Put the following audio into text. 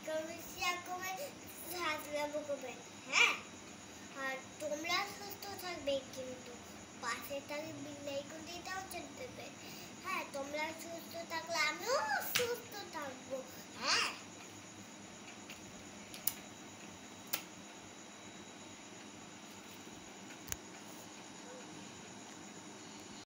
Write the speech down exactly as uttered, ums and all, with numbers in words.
করবেন, শেয়ার করবেন, সাবস্ক্রাইব করবেন। হ্যাঁ, আর তোমরা সুস্থ থাকবে, কিন্তু পাশে থাকলে বেল আইকনটাও চেপে দেবে। হ্যাঁ, তোমরা সুস্থ থাকলে